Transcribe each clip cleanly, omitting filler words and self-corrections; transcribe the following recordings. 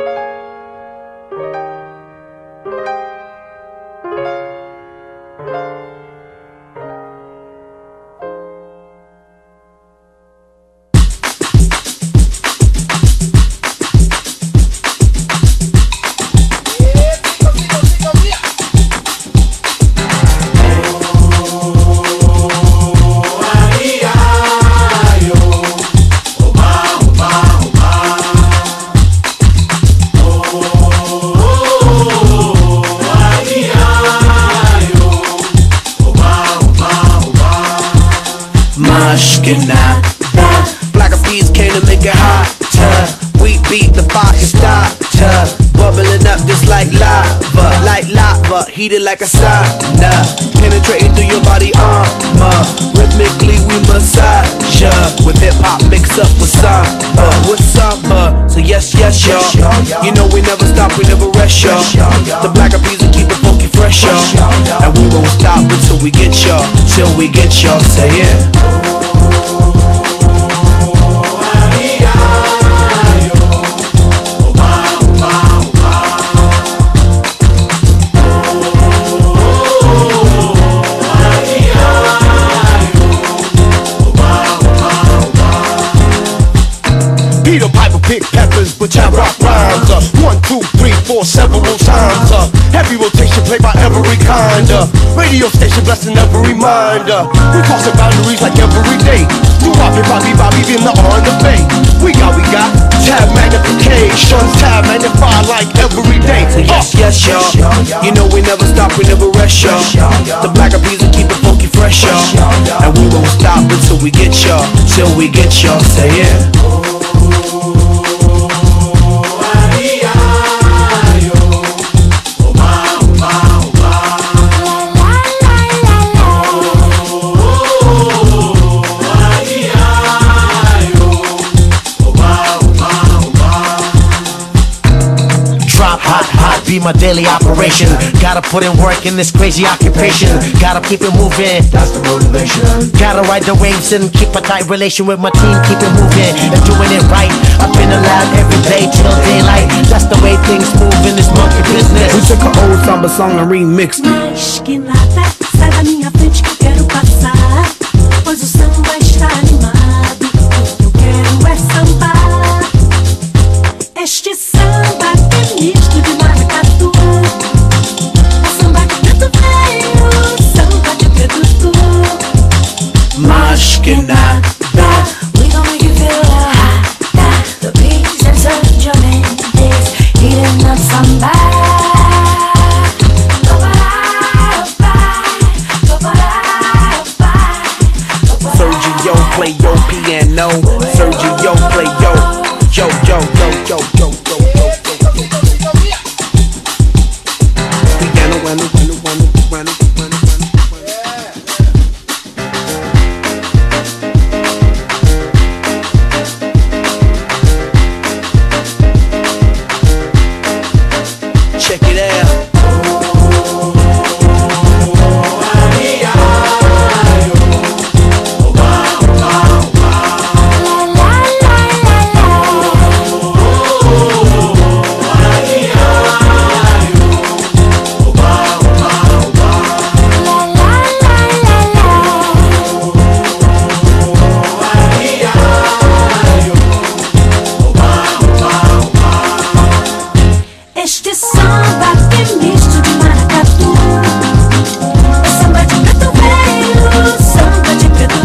Black Eyed came to make it hotter. We beat the fire starter, bubbling up just like lava, heated like a sauna, penetrating through your body armor. Rhythmically we massage ya, with hip hop mixed up with samba, So yes, y'all. You know we never stop, we never rest, y'all. The Black Eyed will keep it funky fresh, y'all. And we won't stop until we get y'all, till we get y'all. Say it. Peter Piper pick peppers, but jam rock rhymes. 1, 2, 3, 4, several times. Heavy rotation played by every kind. Radio station blessing every mind. We crossing boundaries like every day. You Bobby, in the R and the Bay. We got tab magnification, tab magnify like every day. So yes, y'all. You know we never stop, we never rest, y'all. The Black Eyed will keep it funky fresh, y'all. And we won't stop until we get y'all, till we get y'all. Say it. Be my daily operation. Gotta put in work in this crazy occupation. Gotta keep it moving, that's the motivation. Gotta ride the waves and keep a tight relation with my team. Keep it moving and doing it right. Up in the lab every day till daylight. That's the way things move in this monkey business. We took an old samba song and remixed it. Mas que nada, sai da minha frente que eu quero passar. Pois o samba está animado. O que eu quero é sambar. Este samba é misto de maracatu. É samba de preto velho, samba de preto tu. Mas que nada. We gon' make you feel hot. The beats and Sergio Mendes heating up samba. Sergio play your piano. Sergio play yo. Check it out. Este samba que é misto de maracatu. É samba de preto velho, samba de preto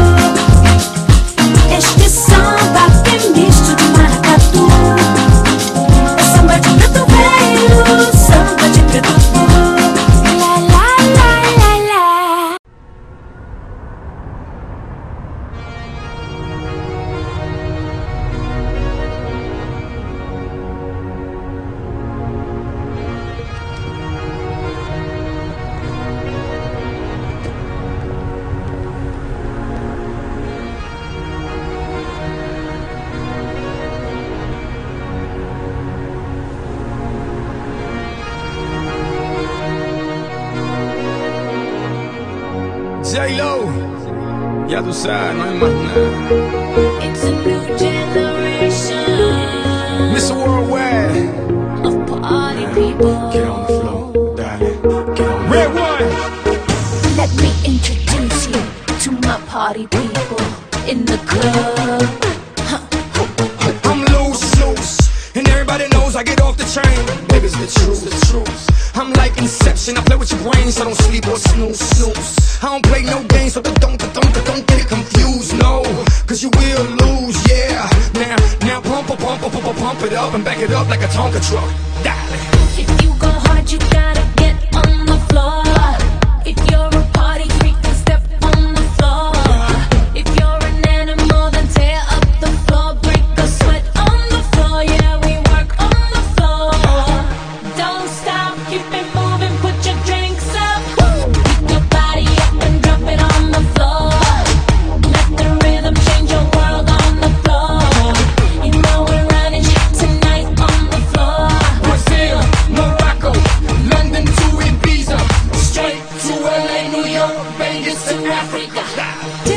tu. Este samba que é misto de maracatu. É samba de preto velho, samba de preto tu. La la la la la. J-Lo, ya tú sabes, no hay más nada. It's a new generation. Mr. Worldwide. party people in the club. I'm loose, and everybody knows I get off the train. Baby, it's the truth. I'm like Inception, I play with your brain, so don't sleep or snooze. I don't play no games, so don't get it confused, no. Cause you will lose, yeah. Now pump it up and back it up like a Tonka truck. Darling. If you go hard, you gotta get on the floor. If you're a party freak, then step on the floor. If you're an animal, then tear up the floor. Break a sweat on the floor, yeah, we work on the floor. Don't stop, keep it moving, put your drinks up. Pick your body up and drop it on the floor. Let the rhythm change your world on the floor. You know we're running tonight on the floor. Brazil, Morocco, London to Ibiza, straight to LA, New York, Vegas to Africa.